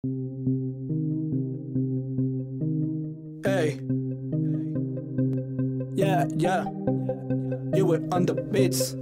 Hey, yeah, you were on the beats,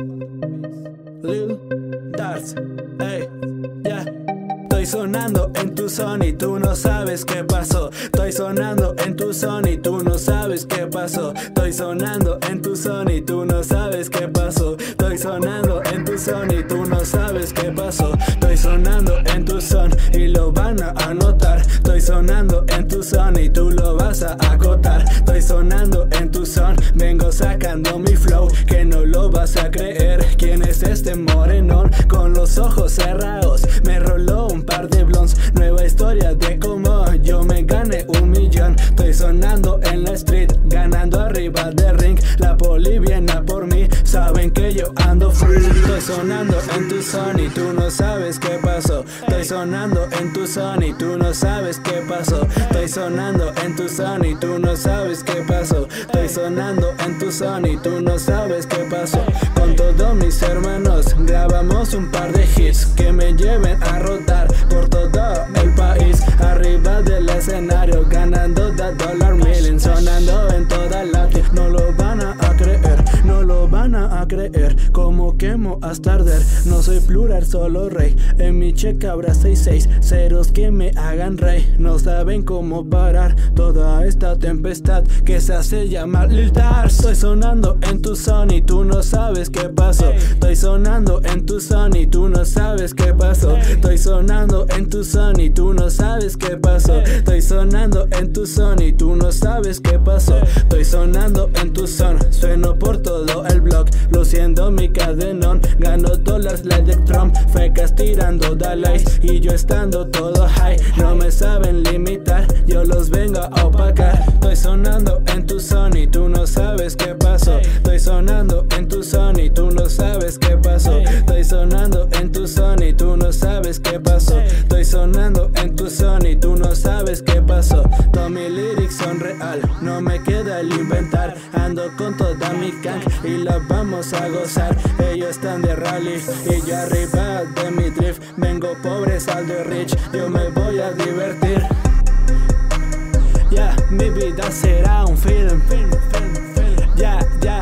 Lil Darts, hey, yeah. Estoy sonando en tu son y tú no sabes qué pasó. Estoy sonando en tu son y tú no sabes qué pasó. Estoy sonando en tu son y tú no sabes qué pasó. Estoy sonando en tu son y tú no sabes qué pasó. Estoy sonando en tu son y lo van a anotar. Estoy sonando en tu son y tú lo vas a acotar. Estoy sonando en tu son, vengo sacando mi flow, que no lo vas a creer. ¿Quién es este morenón con los ojos cerrados? Me roló un par de blondes, nueva historia de cómo yo me gané 1 millón. Estoy sonando en la street, ganando arriba del ring. La poli viene a por mí, saben que yo ando free. Estoy sonando en tu son y tú no sabes qué pasó. Estoy sonando en tu son y tú no sabes qué pasó. Estoy sonando en tu son y tú no sabes qué pasó. Estoy sonando en tu son y tú no sabes qué pasó. Con todos mis hermanos grabamos un par de hits que me lleven a rodar por todo el país, arriba del escenario, ganando de $1 million, sonando en toda Latin. No lo van a creer, no lo van a creer, como quemo hasta arder. No soy plural, solo rey, en mi cheque habrá 66 ceros que me hagan rey. No saben cómo parar toda esta tempestad que se hace llamar Lil Darts. Estoy sonando en tu son y tú no sabes qué pasó. Estoy sonando en tu son y tú no sabes qué pasó. Estoy sonando en tu son y tú no sabes qué pasó. Estoy sonando en tu son y tú no sabes qué pasó. Estoy sonando en tu son, sueno por todo el blog, luciendo mi cadenón, gano dólares like Trump, fecas tirando dólares y yo estando todo high. No me saben limitar, yo los vengo a opacar. Estoy sonando en tu son y tú no sabes qué pasó. Estoy sonando en tu son y tú no sabes qué pasó. Estoy sonando en tu son y tú no sabes qué pasó. Estoy sonando en tu son y tú no sabes qué pasó. Todos mis lyrics son real, no me queda el inventar. Ando con toda mi gang y la vamos a gozar. Ellos están de rally y yo arriba de mi drift. Vengo pobre, saldo rich, yo me voy a divertir. Ya, mi vida será un film. Ya.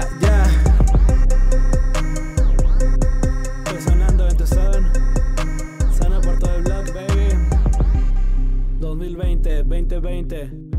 Estoy sonando en tu son, suena por todo el blog, baby. 2020, 2020.